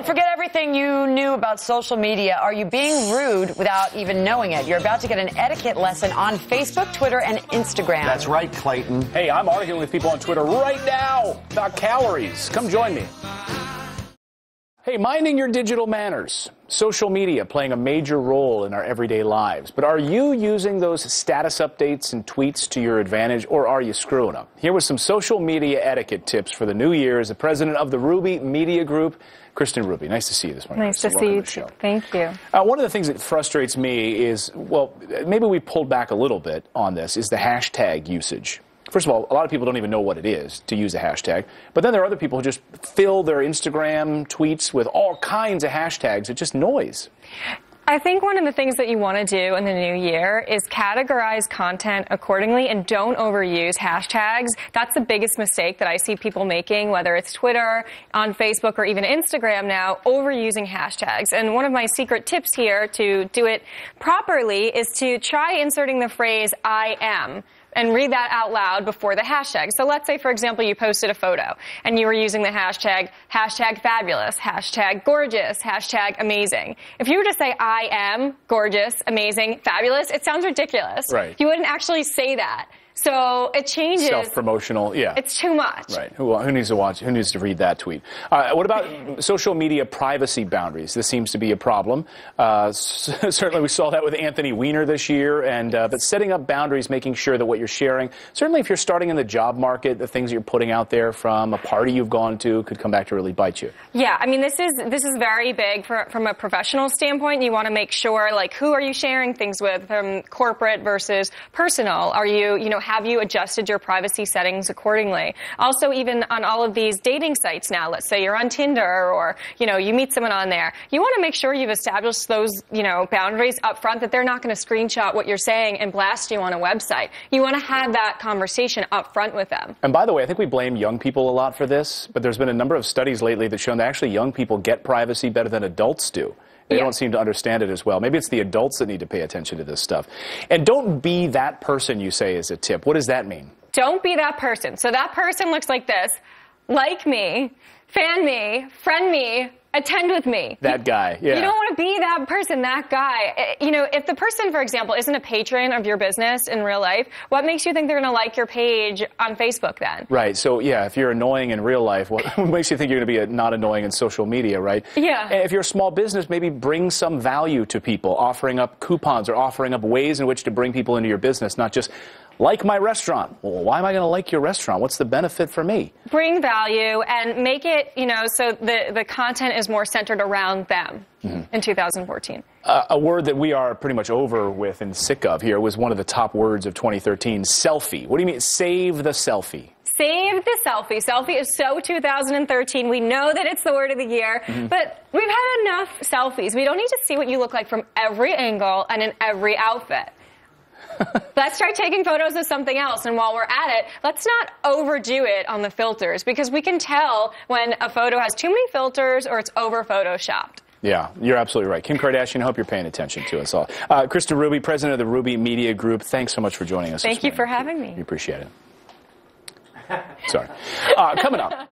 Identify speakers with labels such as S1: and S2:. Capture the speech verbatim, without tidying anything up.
S1: Don't forget everything you knew about social media. Are you being rude without even knowing it? You're about to get an etiquette lesson on Facebook, Twitter, and Instagram.
S2: That's right, Clayton.
S3: Hey, I'm arguing with people on Twitter right now about calories. Come join me. Hey, minding your digital manners. Social media playing a major role in our everyday lives. But are you using those status updates and tweets to your advantage, or are you screwing up? Here was some social media etiquette tips for the new year as the president of the Ruby Media Group, Kristen Ruby. Nice to see you this morning.
S4: Nice to see you, too. Thank you.
S3: Uh, one of the things that frustrates me is, well, maybe we pulled back a little bit on this, is the hashtag usage. First of all, a lot of people don't even know what it is to use a hashtag. But then there are other people who just fill their Instagram tweets with all kinds of hashtags. It's just noise.
S4: I think one of the things that you want to do in the new year is categorize content accordingly and don't overuse hashtags. That's the biggest mistake that I see people making, whether it's Twitter, on Facebook, or even Instagram now, overusing hashtags. And one of my secret tips here to do it properly is to try inserting the phrase I am and read that out loud before the hashtag. So let's say, for example, you posted a photo and you were using the hashtag, hashtag fabulous, hashtag gorgeous, hashtag amazing. If you were to say, I am gorgeous, amazing, fabulous, it sounds ridiculous.
S3: Right.
S4: You wouldn't actually say that. So it changes.
S3: Self-promotional, yeah.
S4: It's too much.
S3: Right. Who, who needs to watch? Who needs to read that tweet? Uh, what about social media privacy boundaries? This seems to be a problem. Uh, certainly, we saw that with Anthony Weiner this year. And uh, but setting up boundaries, making sure that what you're sharing, certainly if you're starting in the job market, the things you're putting out there from a party you've gone to could come back to really bite you.
S4: Yeah, I mean, this is this is very big for, from a professional standpoint. You want to make sure, like, who are you sharing things with, from corporate versus personal? Are you, you know, have you adjusted your privacy settings accordingly? Also, even on all of these dating sites now, let's say you're on Tinder or, you know, you meet someone on there, you want to make sure you've established those, you know, boundaries up front, that they're not going to screenshot what you're saying and blast you on a website. You want to have that conversation up front with them.
S3: And by the way, I think we blame young people a lot for this, but there's been a number of studies lately that show that actually young people get privacy better than adults do. They yeah. don't seem to understand it as well. Maybe it's the adults that need to pay attention to this stuff. And don't be that person, you say, is a tip. What does that mean?
S4: Don't be that person. So that person looks like this. Like me, fan me, friend me, attend with me.
S3: That guy, yeah.
S4: You don't want to be that person, that guy. You know, if the person, for example, isn't a patron of your business in real life, what makes you think they're going to like your page on Facebook then?
S3: Right. So, yeah, if you're annoying in real life, what makes you think you're going to be a, not annoying in social media, right?
S4: Yeah.
S3: And if you're a small business, maybe bring some value to people, offering up coupons or offering up ways in which to bring people into your business, not just like my restaurant. Well, why am I going to like your restaurant? What's the benefit for me?
S4: Bring value and make it, you know, so the, the content is more centered around them mm-hmm. in two thousand fourteen.
S3: Uh, a word that we are pretty much over with and sick of here was one of the top words of twenty thirteen, selfie. What do you mean? Save the selfie.
S4: Save the selfie. Selfie is so two thousand thirteen. We know that it's the word of the year, mm-hmm. but we've had enough selfies. We don't need to see what you look like from every angle and in every outfit. Let's try taking photos of something else, and while we're at it, let's not overdo it on the filters, because we can tell when a photo has too many filters or it's over photoshopped.
S3: Yeah, you're absolutely right. Kim Kardashian, I hope you're paying attention to us all. Uh, Kristen Ruby, president of the Ruby Media Group, thanks so much for joining us.
S4: Thank you for having me.
S3: We appreciate it. Sorry. Uh, coming up.